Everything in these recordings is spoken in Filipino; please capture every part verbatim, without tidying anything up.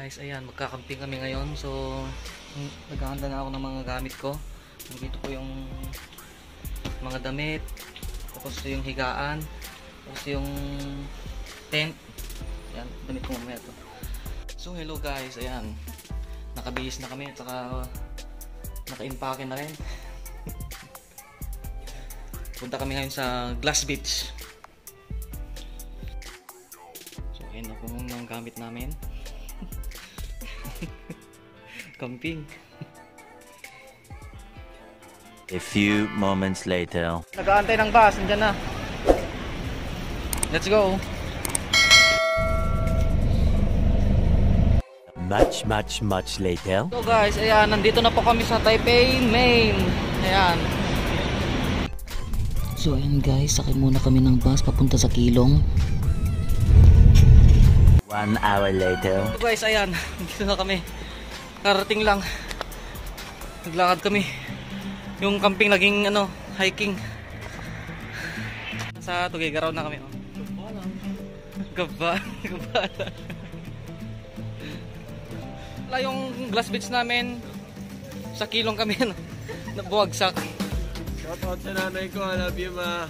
guys, ayan, magkakamping kami ngayon. So, naghahanda na ako ng mga gamit ko. Nandito ko yung mga damit, tapos yung higaan, tapos yung tent. Ayan, damit ko mamaya to. So, hello guys, ayan. Nakabihis na kami, at saka naka-impake na rin. Punta kami ngayon sa Glass Beach. So, ayan na po ng gamit namin. Camping. A few moments later. Nag-aantay ng bus, nandiyan na. Let's go. Much, much, much later. So guys, ayan, nandito na po kami sa Taipei, Maine. Ayan. So ayan guys, sakay muna kami ng bus papunta sa Keelung. One hour later. So guys, ayan, dito na kami. Karating lang. Naglakad kami. Yung camping naging ano, hiking. Sa Tugigaraw na kami. Oh. Gaba. Gaba. Wala yung Glass Beach namin. Sa Keelung kami ano, nabuwagsak. Shoutout sa nanay ko, I love you ma.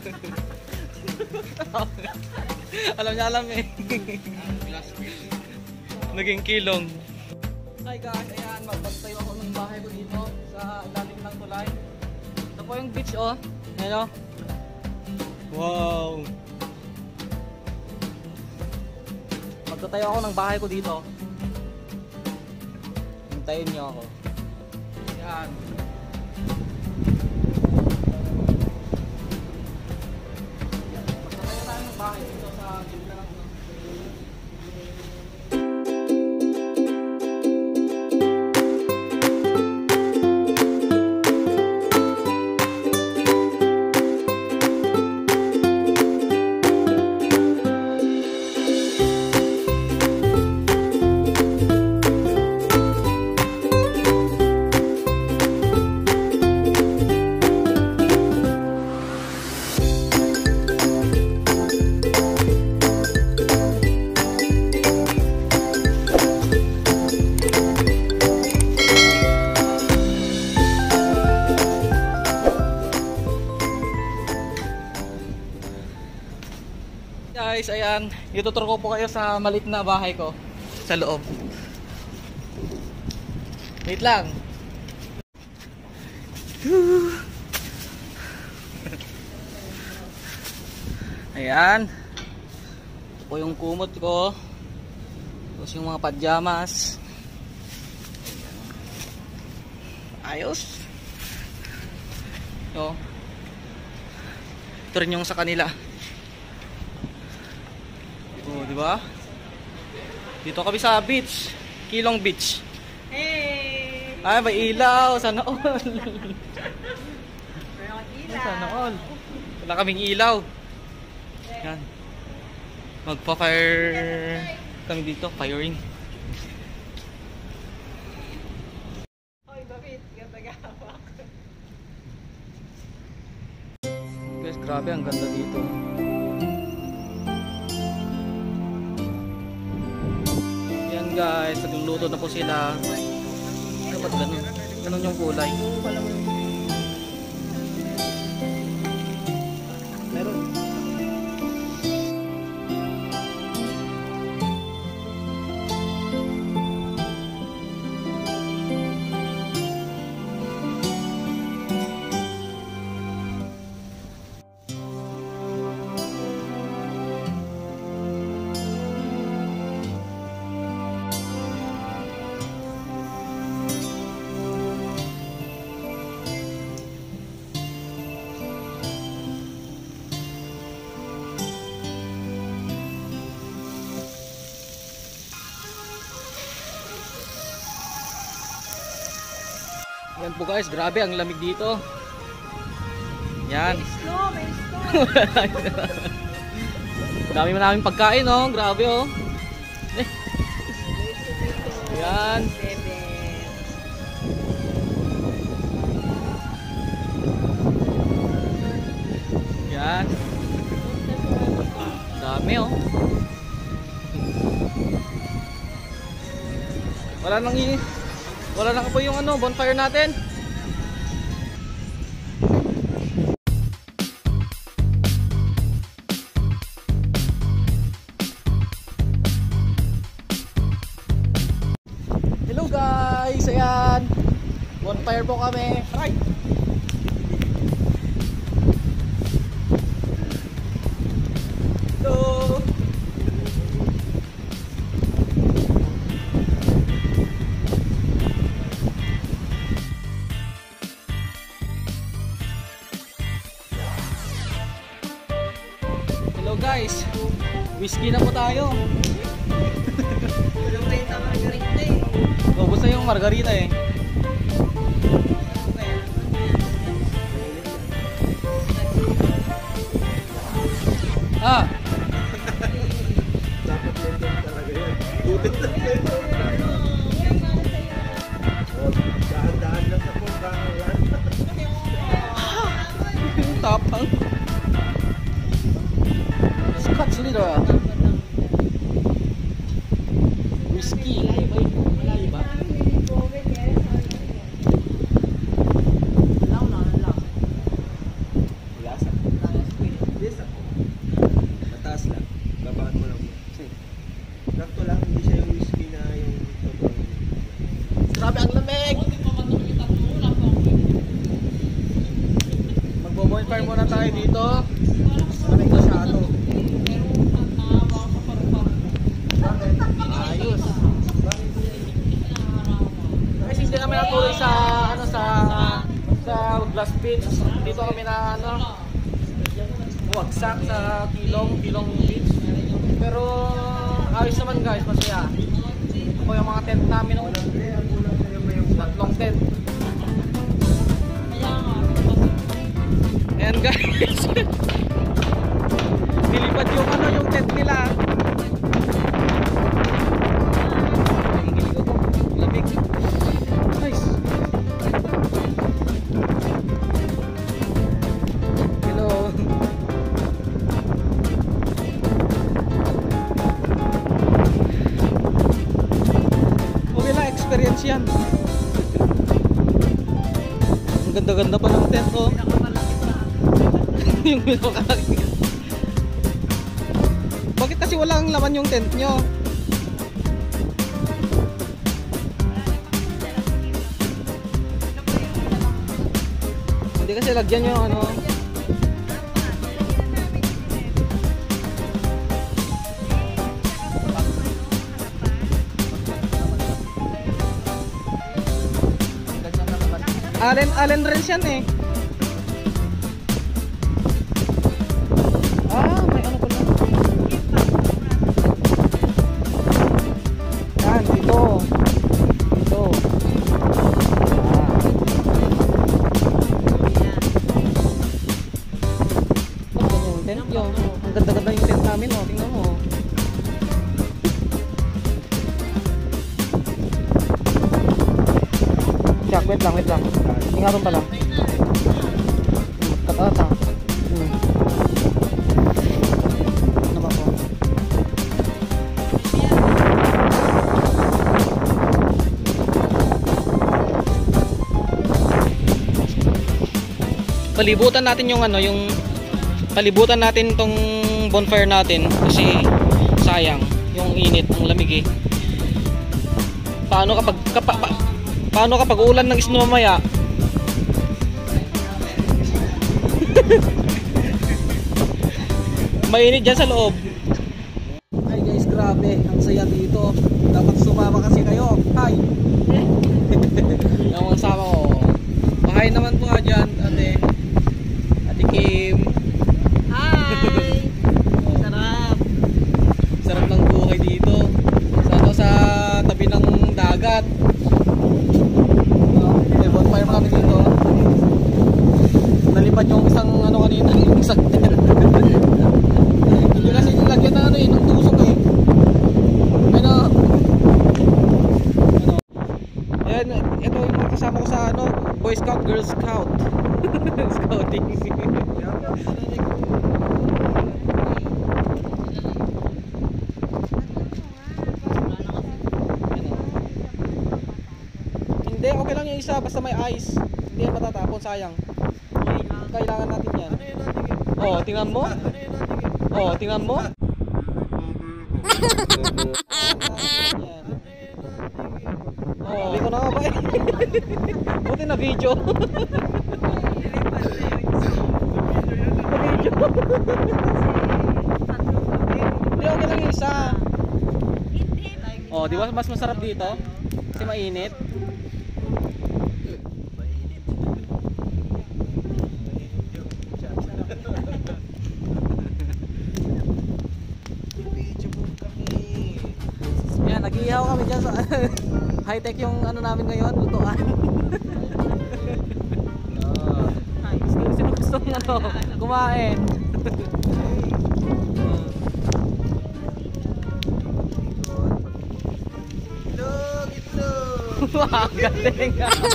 Alam niya alam eh. Naging Keelung. Hi guys, ayan, magpagtayo ako ng bahay ko dito sa ilalim ng tulay. Ito po yung beach oh. Ayan oh. Wow. Magtatayo ako ng bahay ko dito. Hintayin niyo ako. Ayan. Magtatayo tayo ng bahay dito sa gilid ng guys, ayan, ituturo ko po kayo sa maliit na bahay ko sa loob. Wait lang. Ayan. Ito po yung kumot ko. Tapos yung mga pajamas. Ayos. So, ito rin yung sa kanila. Oh, di ba? Dito kami sa beach, Keelung Beach. Hey! Ay, may ilaw, sana all. Meron ilaw. Sana all. Wala kaming ilaw. Yan. Magpa-fire kami dito, firing. Oy, bakit? Ganda-gawa. Guys, grabe ang ganda dito. Guys, nagluluto na po sila. Dapat ganun. Ganun yung kulay. Meron. Yan po guys, grabe ang lamig dito. Yan. May snow, may snow. Dami mo namin pagkain oh, grabe oh. Yan. Yan. Dami oh. Wala nang i wala nang po yung ano, bonfire natin. Hello guys, ayan. Bonfire po kami. Right. Hello. Hello guys, whiskey na po tayo. Walang kayo sa margarita eh. Ubus na yung margarita eh. Ah! Dapat Lendong talaga yan. Butit na Lendong. Dahan-dahan lang sa pungkangan yan. Tapang. Scotch leader. Whiskey. Malayo ba? Lasa. Yes ako. Mataas lang. Babaan mo lang. Sakto lang, hindi siya yung whiskey na yung totoong. Grabe ang lamig! Magbo-bonfire muna tayo dito. Lamig masyado. Ayos. Kasi hindi kami natuloy sa ano sa sa Glass Beach. Dito kami na ano wagsak sa Kilong, Kilong Beach. Pero ayos naman guys, masaya. Ako yung mga tent namin noon. Tatlong tent. Ayan guys. Nilipad yung ano yung tent nila. Nanginginig ako. Lamig. Nice. Hello. Okay lang, experience yan. Ang ganda-ganda pa ng tent oh. Yung pinakalaki. Bakit kasi walang laman yung tent nyo? Hindi kasi lagyan yung ano. Allen, Allen Rels yan eh. Ah, may ano pala. Yan, dito. Dito. Ah. Ito yung tent yun. Ang ganda-ganda yung tent namin oh. Tingnan mo. Check, wait lang, wait lang. Ingatan pa lang. Katata. Hmm. Ano ba po? Palibutan natin yung ano, yung palibutan natin tong bonfire natin kasi sayang yung init, ang lamig eh. Paano kapag kapa, pa, paano kapag ulan ng isno mamaya? Mainit dyan sa loob. Ay guys, grabe, ang saya dito. Dapat sumama kasi kayo. Hi. Yung mga sama ko. Bahay naman po nga dyan, ate. Ate Kim. Hi! Sarap! Sarap ng buhay dito. Sa, ano, sa tabi ng dagat. Uh, may bonfire kami dito. Nalipad yung isang ano kanina, yung isang tent. Hindi kasi nilagyan na ano eh, ng tusok eh. Ano? Ano? Ayan, ito yung mga kasama ko sa ano, Boy Scout, Girl Scout. Scouting. okay lang yung isa basta may ice. Hindi yan matatapon, sayang. Kailangan natin yan. Ano yun natin? Oh, tingnan mo. Ano yun natin? Oh, tingnan mo. Oh, hindi ko na ba eh. Buti na video. Hindi, okay lang yung isa. Oh, di ba mas masarap dito? Kasi mainit. Video mo kami. Yan, nag-iihaw kami dyan sa high-tech yung ano namin ngayon, lutuan. Sino, sino gustong ano, kumain? Itlog, itlog. Wow, galing.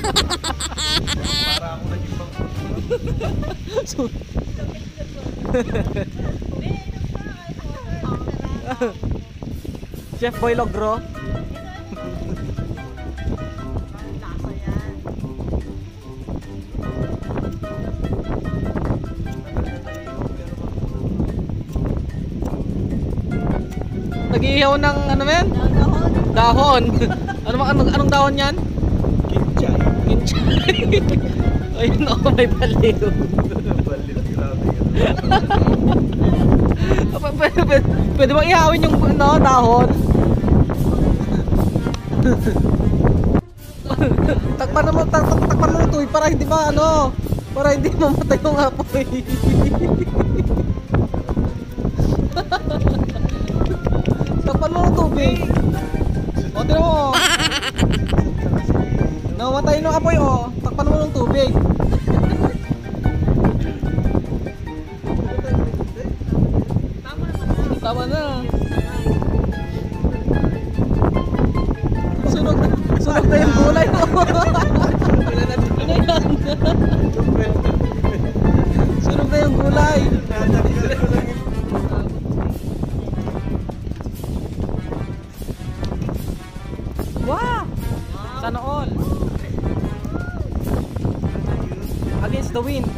Para ako naging bang. So- Chef Boy Logro. Nag-iihaw ng ano men? Dahon. Ano anong, anong dahon 'yan? Kinchay. Kinchay. Ayun oh, may baliw. Balit, grabe yun. P- p- p- Pwede bang ihawin yung no, dahon? Takpan mo, tak, tak, takpan mo ng tubig para hindi ba ano, para hindi mamatay yung apoy. Takpan mo ng tubig. O, tignan mo. Namatay yung apoy o. Takpan mo ng tubig. Tama na. Sunog na, sunog na yung gulay ko. Ano yan? Sunog na yung gulay. Wow! Sana all. Against the wind.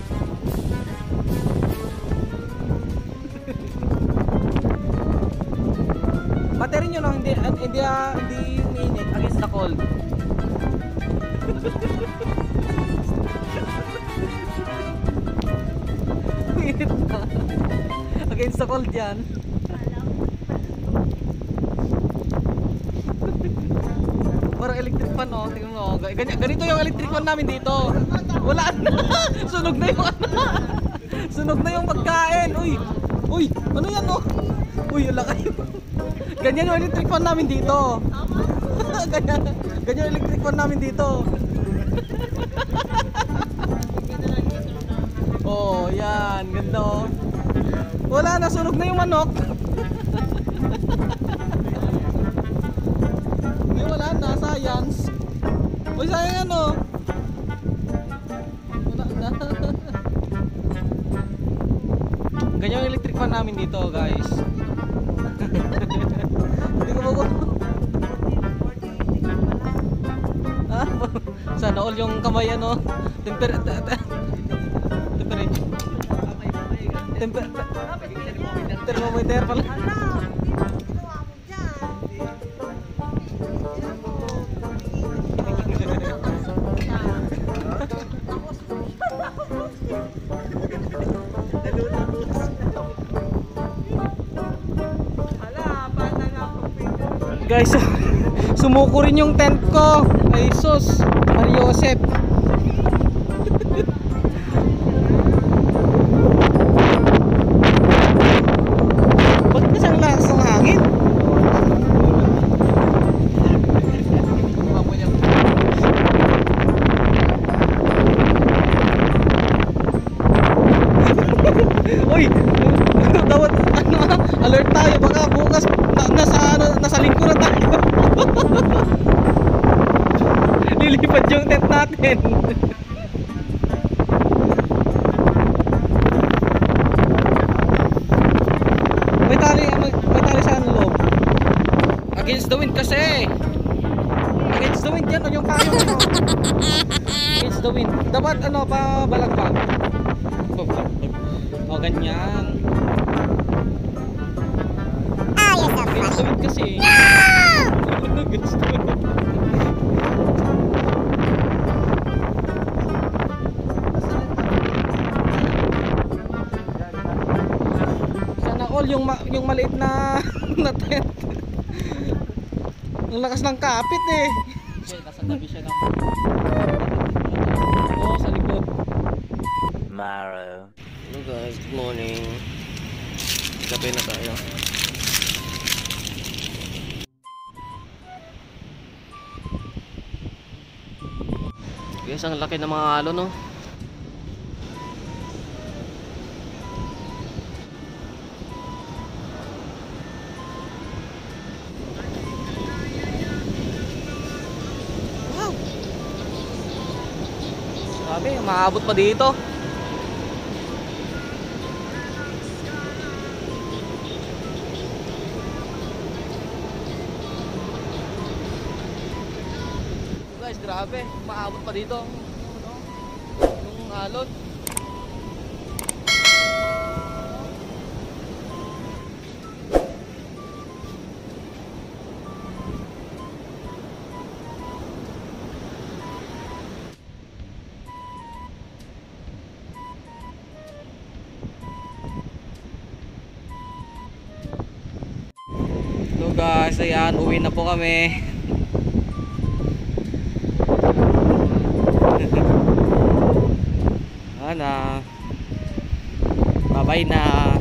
Battery nyo lang, hindi, hindi, ah, hindi umiinit against the cold. Umiinit na. Against the cold yan. Parang electric fan oh, tingnan mo. Ganyan, ganito yung electric fan namin dito. Wala na. Sunog na yung ano. Sunog na yung pagkain. Uy. Uy, ano yan oh? Uy, wala kayo. Ganyan yung electric fan namin dito. ganyan, ganyan yung electric fan namin dito. Oh, yan, ganda oh. Wala na, sunog na yung manok. Ay, wala na, science. Uy, sayang yan oh. Wala na. Ganyan yung electric fan namin dito, guys. Hindi ko bago. Ah, sana all yung kamay ano. Temper temperature. Temper thermometer pala. Guys, sumuko rin yung tent ko. Ay sus, Mario Josep. Ba't kasang lakas ng hangin? Uy, dapat ano, alert tayo baka bukas na, nasa ano, nasa lingkuran tayo. Lilipad yung tent natin. May tali, may, may tali sa ano loob. Against the wind kasi. Against the wind yan, yung payong mo. Against the wind. Dapat ano pa balagpag. O ganyan. Against the wind kasi. Against the wind. Sana all yung ma yung maliit na na tent. Ang lakas ng kapit eh. Nasa tabi siya ng... Oo, sa likod. Tomorrow. Hello guys, good morning. Gabi na tayo. Guys, ang laki ng mga alon, no? Wow! Grabe, maabot pa dito. Guys, grabe, maabot pa dito ano, yung alon. So guys, ayan, uwi na po kami. Na bye-bye na.